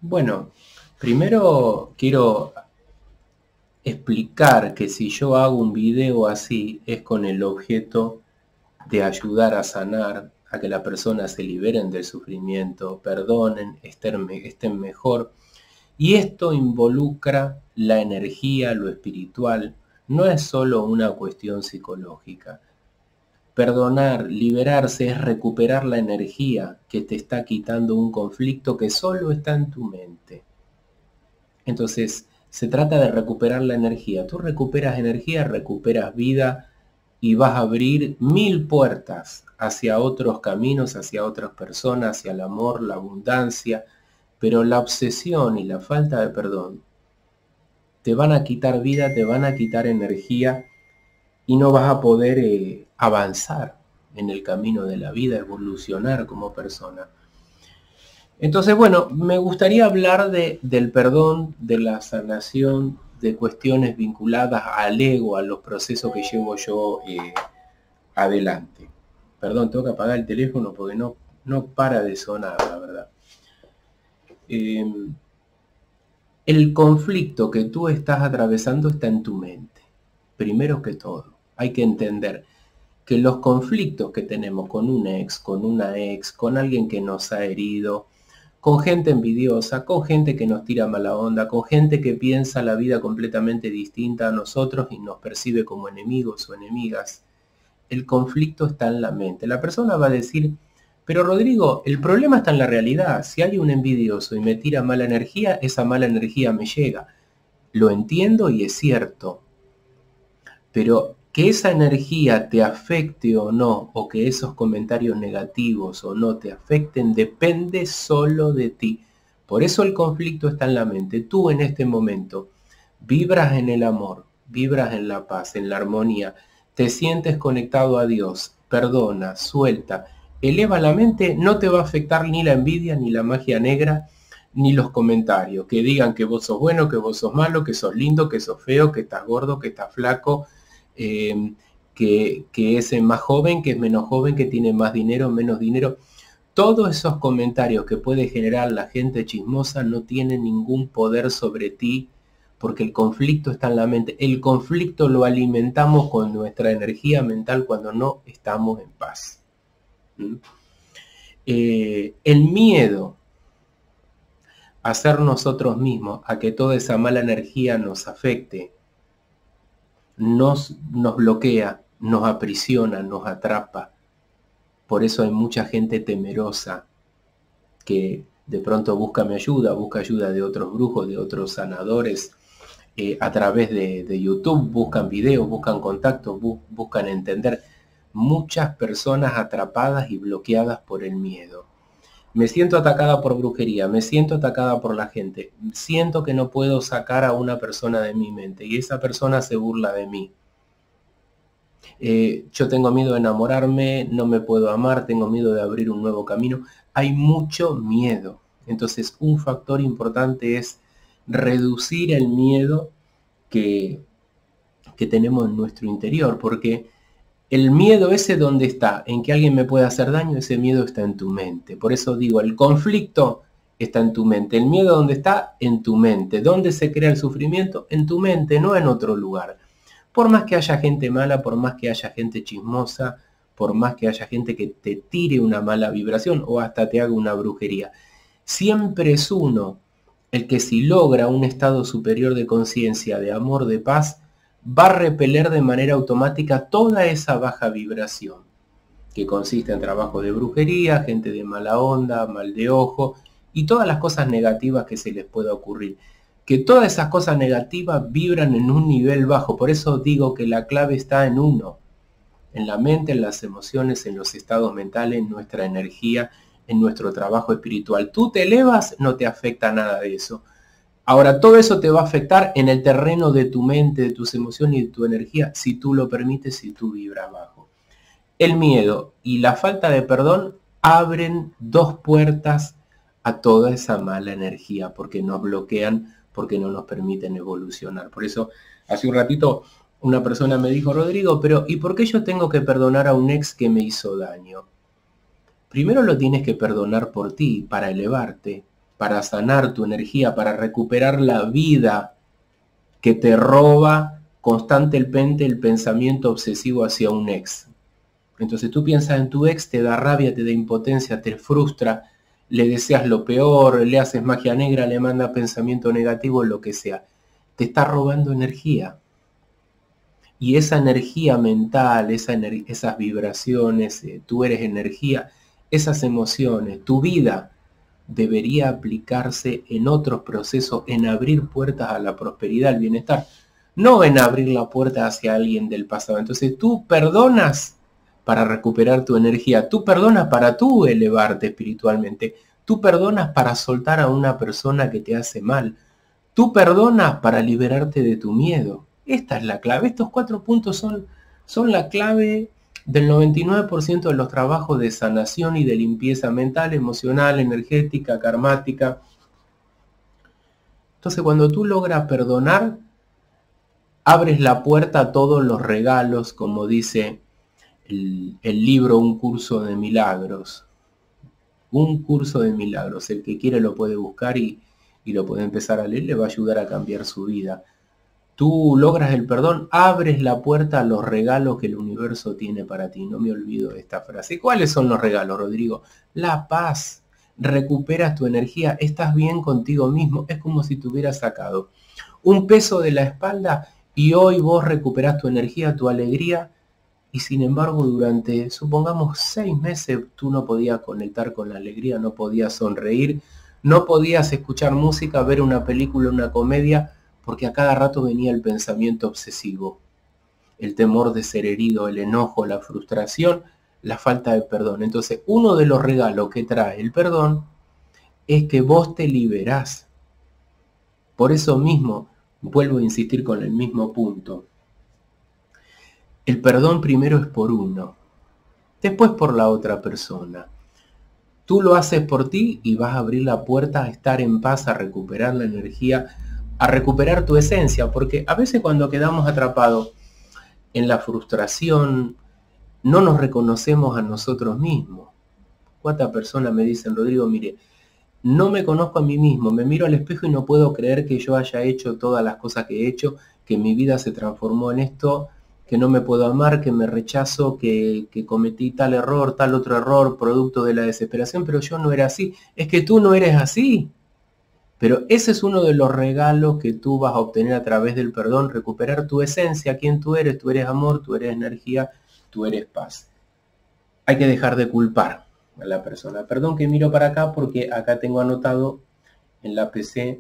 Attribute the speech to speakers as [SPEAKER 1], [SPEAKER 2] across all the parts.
[SPEAKER 1] Bueno, primero quiero explicar que si yo hago un video así es con el objeto de ayudar a sanar, a que la persona se liberen del sufrimiento, perdonen, estén mejor. Y esto involucra la energía, lo espiritual, no es solo una cuestión psicológica. Perdonar, liberarse es recuperar la energía que te está quitando un conflicto que solo está en tu mente. Entonces, se trata de recuperar la energía. Tú recuperas energía, recuperas vida y vas a abrir 1000 puertas hacia otros caminos, hacia otras personas, hacia el amor, la abundancia. Pero la obsesión y la falta de perdón te van a quitar vida, te van a quitar energía y no vas a poder avanzar en el camino de la vida, evolucionar como persona. Entonces, bueno, me gustaría hablar del perdón, de la sanación, de cuestiones vinculadas al ego, a los procesos que llevo yo adelante. Perdón, tengo que apagar el teléfono porque no para de sonar, la verdad. El conflicto que tú estás atravesando está en tu mente, primero que todo. Hay que entender que los conflictos que tenemos con un ex, con una ex, con alguien que nos ha herido, con gente envidiosa, con gente que nos tira mala onda, con gente que piensa la vida completamente distinta a nosotros y nos percibe como enemigos o enemigas. El conflicto está en la mente. La persona va a decir, pero Rodrigo, el problema está en la realidad. Si hay un envidioso y me tira mala energía, esa mala energía me llega. Lo entiendo y es cierto. Pero que esa energía te afecte o no, o que esos comentarios negativos o no te afecten, depende solo de ti. Por eso el conflicto está en la mente. Tú en este momento vibras en el amor, vibras en la paz, en la armonía, te sientes conectado a Dios, perdona, suelta, eleva la mente, no te va a afectar ni la envidia, ni la magia negra, ni los comentarios que digan que vos sos bueno, que vos sos malo, que sos lindo, que sos feo, que estás gordo, que estás flaco, que es más joven, que es menos joven, que tiene más dinero, menos dinero. Todos esos comentarios que puede generar la gente chismosa no tienen ningún poder sobre ti, porque el conflicto está en la mente. El conflicto lo alimentamos con nuestra energía mental cuando no estamos en paz. El miedo a ser nosotros mismos, a que toda esa mala energía nos afecte, nos bloquea, nos aprisiona, nos atrapa. Por eso hay mucha gente temerosa que de pronto busca mi ayuda, busca ayuda de otros brujos, de otros sanadores, a través de YouTube, buscan videos, buscan contactos, buscan entender. Muchas personas atrapadas y bloqueadas por el miedo. Me siento atacada por brujería, me siento atacada por la gente, siento que no puedo sacar a una persona de mi mente y esa persona se burla de mí. Yo tengo miedo de enamorarme, no me puedo amar, tengo miedo de abrir un nuevo camino. Hay mucho miedo. Entonces, un factor importante es reducir el miedo que tenemos en nuestro interior, porque el miedo ese, ¿dónde está? En que alguien me pueda hacer daño, ese miedo está en tu mente. Por eso digo, el conflicto está en tu mente. El miedo, ¿dónde está? En tu mente. ¿Dónde se crea el sufrimiento? En tu mente, no en otro lugar. Por más que haya gente mala, por más que haya gente chismosa, por más que haya gente que te tire una mala vibración o hasta te haga una brujería, siempre es uno el que, si logra un estado superior de conciencia, de amor, de paz, va a repeler de manera automática toda esa baja vibración, que consiste en trabajo de brujería, gente de mala onda, mal de ojo y todas las cosas negativas que se les pueda ocurrir. Que todas esas cosas negativas vibran en un nivel bajo. Por eso digo que la clave está en uno, en la mente, en las emociones, en los estados mentales, en nuestra energía, en nuestro trabajo espiritual. Tú te elevas, no te afecta nada de eso. Ahora, todo eso te va a afectar en el terreno de tu mente, de tus emociones y de tu energía, si tú lo permites, si tú vibras bajo. El miedo y la falta de perdón abren dos puertas a toda esa mala energía, porque nos bloquean, porque no nos permiten evolucionar. Por eso, hace un ratito, una persona me dijo, Rodrigo, pero ¿y por qué yo tengo que perdonar a un ex que me hizo daño? Primero lo tienes que perdonar por ti, para elevarte. para sanar tu energía, para recuperar la vida que te roba constantemente el pensamiento obsesivo hacia un ex. Entonces tú piensas en tu ex, te da rabia, te da impotencia, te frustra, le deseas lo peor, le haces magia negra, le mandas pensamiento negativo, lo que sea. Te está robando energía. Y esa energía mental, esas vibraciones, tú eres energía, esas emociones, tu vida debería aplicarse en otros procesos, en abrir puertas a la prosperidad, al bienestar, no en abrir la puerta hacia alguien del pasado. Entonces tú perdonas para recuperar tu energía, tú perdonas para tú elevarte espiritualmente, tú perdonas para soltar a una persona que te hace mal, tú perdonas para liberarte de tu miedo. Esta es la clave. Estos 4 puntos son la clave del 99% de los trabajos de sanación y de limpieza mental, emocional, energética, karmática. Entonces, cuando tú logras perdonar, abres la puerta a todos los regalos, como dice el libro Un Curso de Milagros. Un Curso de Milagros. El que quiere lo puede buscar y lo puede empezar a leer, le va a ayudar a cambiar su vida. Tú logras el perdón, abres la puerta a los regalos que el universo tiene para ti. No me olvido de esta frase. ¿Cuáles son los regalos, Rodrigo? La paz. Recuperas tu energía, estás bien contigo mismo. Es como si te hubieras sacado un peso de la espalda y hoy vos recuperás tu energía, tu alegría. Y sin embargo, durante, supongamos, 6 meses, tú no podías conectar con la alegría, no podías sonreír, no podías escuchar música, ver una película, una comedia, porque a cada rato venía el pensamiento obsesivo, el temor de ser herido, el enojo, la frustración, la falta de perdón. Entonces, uno de los regalos que trae el perdón es que vos te liberás. Por eso mismo, vuelvo a insistir con el mismo punto. El perdón primero es por uno, después por la otra persona. Tú lo haces por ti y vas a abrir la puerta a estar en paz, a recuperar la energía, a recuperar tu esencia, porque a veces cuando quedamos atrapados en la frustración, no nos reconocemos a nosotros mismos. ¿Cuántas personas me dicen, Rodrigo, mire, no me conozco a mí mismo, me miro al espejo y no puedo creer que yo haya hecho todas las cosas que he hecho, que mi vida se transformó en esto, que no me puedo amar, que me rechazo, que cometí tal error, tal otro error, producto de la desesperación, pero yo no era así. Es que tú no eres así. Pero ese es uno de los regalos que tú vas a obtener a través del perdón, recuperar tu esencia, quién tú eres amor, tú eres energía, tú eres paz. Hay que dejar de culpar a la persona. Perdón que miro para acá porque acá tengo anotado en la PC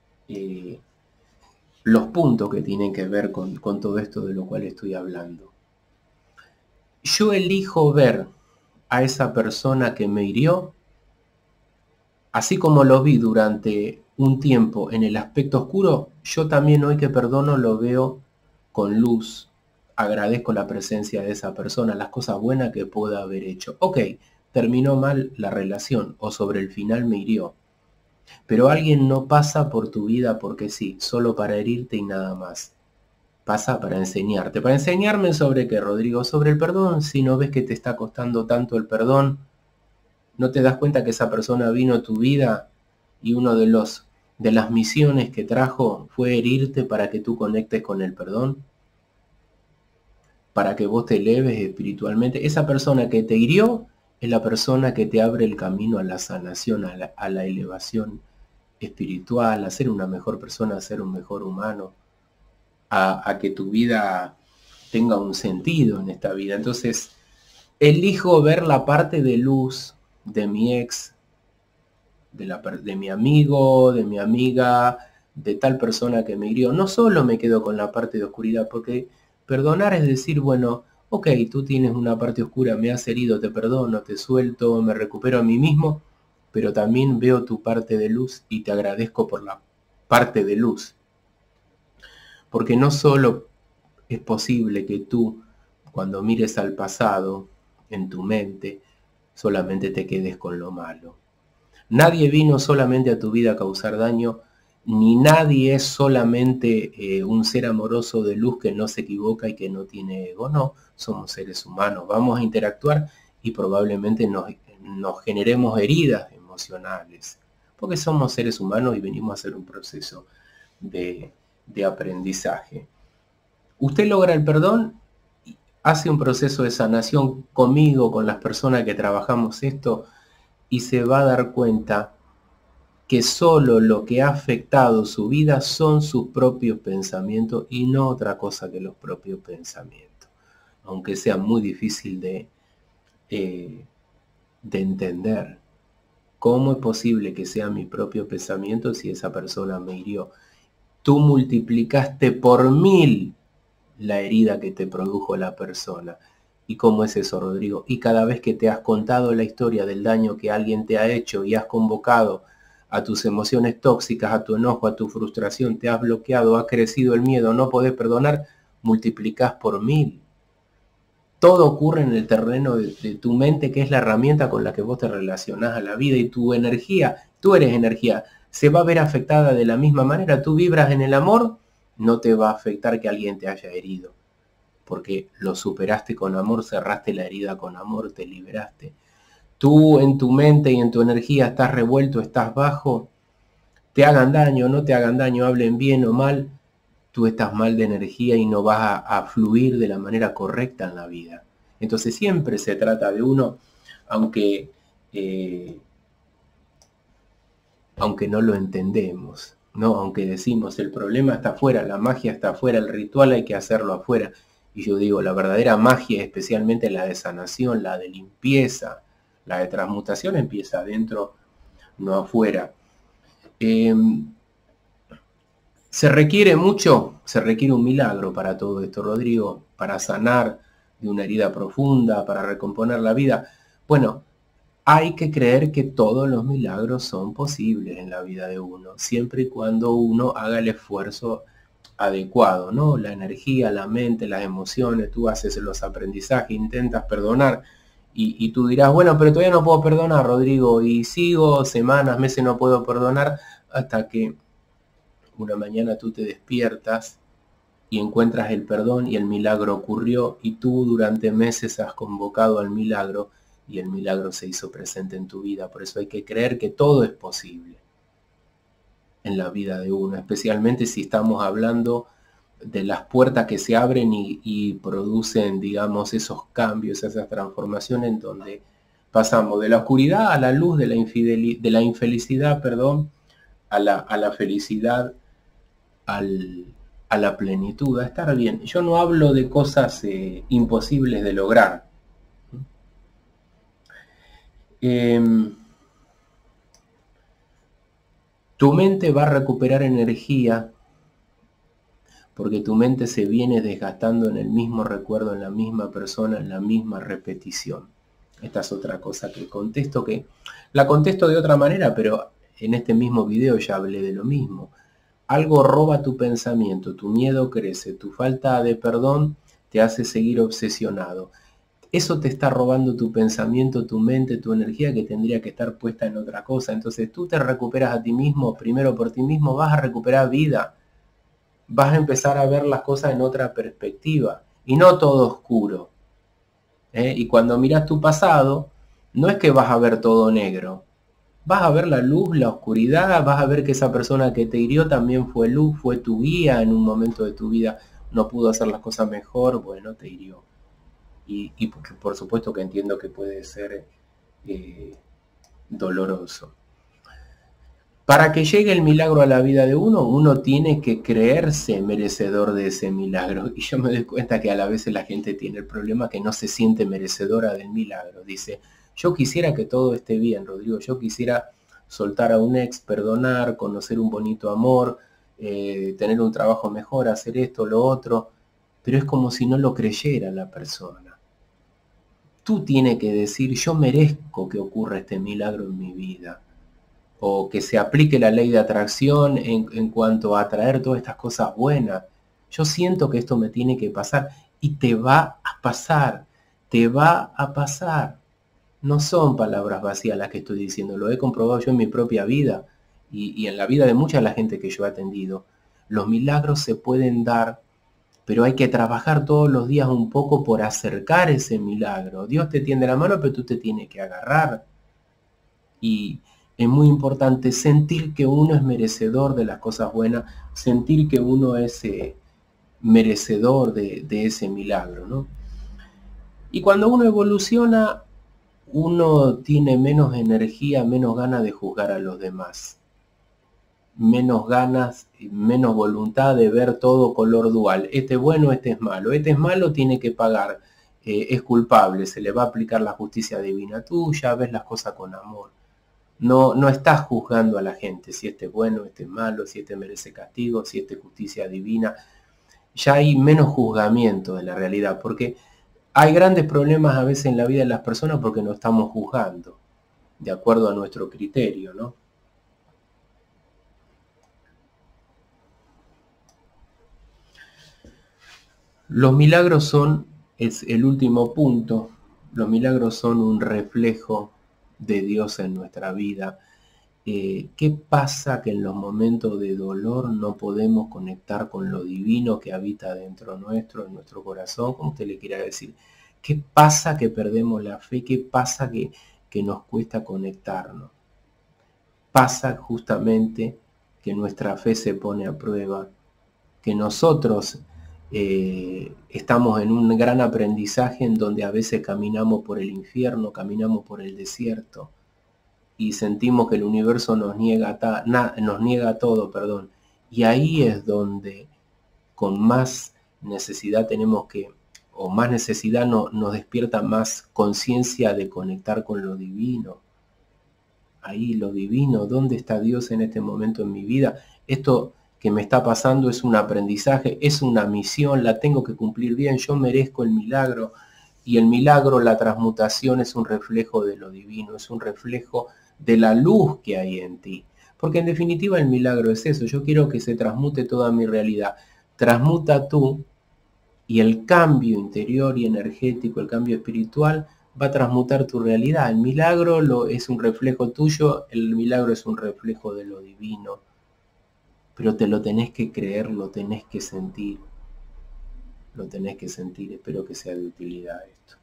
[SPEAKER 1] los puntos que tienen que ver con todo esto de lo cual estoy hablando. Yo elijo ver a esa persona que me hirió, así como lo vi durante un tiempo en el aspecto oscuro, yo también hoy que perdono lo veo con luz. Agradezco la presencia de esa persona, las cosas buenas que pueda haber hecho. Ok, terminó mal la relación o sobre el final me hirió. Pero alguien no pasa por tu vida porque sí, solo para herirte y nada más. Pasa para enseñarte. ¿Para enseñarme sobre qué, Rodrigo? Sobre el perdón. Si no ves que te está costando tanto el perdón, no te das cuenta que esa persona vino a tu vida y uno de las misiones que trajo fue herirte para que tú conectes con el perdón, para que vos te eleves espiritualmente. Esa persona que te hirió es la persona que te abre el camino a la sanación, a la elevación espiritual, a ser una mejor persona, a ser un mejor humano, a que tu vida tenga un sentido en esta vida. Entonces, elijo ver la parte de luz de mi ex, de mi amigo, de mi amiga, de tal persona que me hirió. No solo me quedo con la parte de oscuridad, porque perdonar es decir, bueno, ok, tú tienes una parte oscura, me has herido, te perdono, te suelto, me recupero a mí mismo, pero también veo tu parte de luz y te agradezco por la parte de luz. Porque no solo es posible que tú, cuando mires al pasado, en tu mente, solamente te quedes con lo malo. Nadie vino solamente a tu vida a causar daño, ni nadie es solamente un ser amoroso de luz que no se equivoca y que no tiene ego. No, somos seres humanos, vamos a interactuar y probablemente nos generemos heridas emocionales. porque somos seres humanos y venimos a hacer un proceso de aprendizaje. Usted logra el perdón, hace un proceso de sanación conmigo, con las personas que trabajamos esto, y se va a dar cuenta que solo lo que ha afectado su vida son sus propios pensamientos y no otra cosa que los propios pensamientos. Aunque sea muy difícil de entender. ¿Cómo es posible que sea mi propio pensamiento si esa persona me hirió? Tú multiplicaste por 1000 la herida que te produjo la persona. ¿Y cómo es eso, Rodrigo? Y cada vez que te has contado la historia del daño que alguien te ha hecho y has convocado a tus emociones tóxicas, a tu enojo, a tu frustración, te has bloqueado, ha crecido el miedo, no podés perdonar, multiplicás por 1000. Todo ocurre en el terreno de tu mente, que es la herramienta con la que vos te relacionás a la vida, y tu energía, tú eres energía, se va a ver afectada de la misma manera. Tú vibras en el amor, no te va a afectar que alguien te haya herido, porque lo superaste con amor, cerraste la herida con amor, te liberaste. Tú en tu mente y en tu energía estás revuelto, estás bajo, te hagan daño, no te hagan daño, hablen bien o mal, tú estás mal de energía y no vas a fluir de la manera correcta en la vida. Entonces siempre se trata de uno, aunque no lo entendemos, ¿no? Aunque decimos el problema está afuera, la magia está afuera, el ritual hay que hacerlo afuera. Y yo digo, la verdadera magia, especialmente la de sanación, la de limpieza, la de transmutación, empieza adentro, no afuera. Se requiere mucho, se requiere un milagro para todo esto, Rodrigo, para sanar de una herida profunda, para recomponer la vida. Bueno, hay que creer que todos los milagros son posibles en la vida de uno, siempre y cuando uno haga el esfuerzo adecuado, ¿no? La energía, la mente, las emociones, tú haces los aprendizajes, intentas perdonar, y tú dirás, bueno, pero todavía no puedo perdonar, Rodrigo, y sigo semanas, meses no puedo perdonar, hasta que una mañana tú te despiertas y encuentras el perdón y el milagro ocurrió, y tú durante meses has convocado al milagro y el milagro se hizo presente en tu vida. Por eso hay que creer que todo es posible en la vida de uno, especialmente si estamos hablando de las puertas que se abren y producen, digamos, esos cambios, esas transformaciones en donde pasamos de la oscuridad a la luz, de la infelicidad, perdón, a la felicidad, a la plenitud, a estar bien. Yo no hablo de cosas imposibles de lograr. Tu mente va a recuperar energía porque tu mente se viene desgastando en el mismo recuerdo, en la misma persona, en la misma repetición. Esta es otra cosa que contesto, que la contesto de otra manera, pero en este mismo video ya hablé de lo mismo. Algo roba tu pensamiento, tu miedo crece, tu falta de perdón te hace seguir obsesionado. Eso te está robando tu pensamiento, tu mente, tu energía, que tendría que estar puesta en otra cosa. Entonces tú te recuperas a ti mismo, primero por ti mismo, vas a recuperar vida. Vas a empezar a ver las cosas en otra perspectiva y no todo oscuro. Y cuando miras tu pasado, no es que vas a ver todo negro. Vas a ver la luz, la oscuridad, vas a ver que esa persona que te hirió también fue luz, fue tu guía en un momento de tu vida, no pudo hacer las cosas mejor, bueno, te hirió. Y por supuesto que entiendo que puede ser doloroso. Para que llegue el milagro a la vida de uno, uno tiene que creerse merecedor de ese milagro. Y yo me doy cuenta que a la vez la gente tiene el problema que no se siente merecedora del milagro. Dice, yo quisiera que todo esté bien, Rodrigo, yo quisiera soltar a un ex, perdonar, conocer un bonito amor, tener un trabajo mejor, hacer esto, lo otro, pero es como si no lo creyera la persona. Tú tienes que decir, yo merezco que ocurra este milagro en mi vida, o que se aplique la ley de atracción en cuanto a atraer todas estas cosas buenas. Yo siento que esto me tiene que pasar, y te va a pasar, te va a pasar. No son palabras vacías las que estoy diciendo, lo he comprobado yo en mi propia vida y en la vida de mucha de la gente que yo he atendido. Los milagros se pueden dar, pero hay que trabajar todos los días un poco por acercar ese milagro. Dios te tiende la mano, pero tú te tienes que agarrar. Y es muy importante sentir que uno es merecedor de las cosas buenas, sentir que uno es merecedor de ese milagro, ¿no? Y cuando uno evoluciona, uno tiene menos energía, menos ganas de juzgar a los demás, menos ganas, menos voluntad de ver todo color dual. Este es bueno, este es malo, tiene que pagar, es culpable, se le va a aplicar la justicia divina. Tú ya ves las cosas con amor. No estás juzgando a la gente, si este es bueno, este es malo, si este merece castigo, si este es justicia divina. Ya hay menos juzgamiento de la realidad, porque hay grandes problemas a veces en la vida de las personas porque no estamos juzgando, de acuerdo a nuestro criterio, ¿no? Los milagros son, es el último punto, los milagros son un reflejo de Dios en nuestra vida. ¿Qué pasa que en los momentos de dolor no podemos conectar con lo divino que habita dentro nuestro, en nuestro corazón? Como usted le quiera decir. ¿Qué pasa que perdemos la fe? ¿Qué pasa que nos cuesta conectarnos? Pasa justamente que nuestra fe se pone a prueba, que nosotros estamos en un gran aprendizaje en donde a veces caminamos por el infierno, caminamos por el desierto, y sentimos que el universo nos niega todo, perdón. Y ahí es donde con más necesidad tenemos que, o más necesidad nos despierta más conciencia de conectar con lo divino. Ahí lo divino, ¿dónde está Dios en este momento en mi vida? Esto que me está pasando es un aprendizaje, es una misión, la tengo que cumplir bien, yo merezco el milagro. Y el milagro, la transmutación, es un reflejo de lo divino, es un reflejo de la luz que hay en ti. Porque en definitiva el milagro es eso, yo quiero que se transmute toda mi realidad. Transmuta tú y el cambio interior y energético, el cambio espiritual, va a transmutar tu realidad. El milagro es un reflejo tuyo, el milagro es un reflejo de lo divino. Pero te lo tenés que creer, lo tenés que sentir. Lo tenés que sentir, espero que sea de utilidad esto.